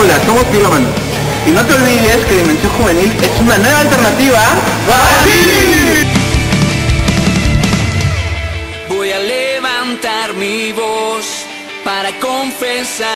Hola, somos Pirómanos. Y no te olvides que Dimensión Juvenil es una nueva alternativa para ti. Voy a levantar mi voz para confesar.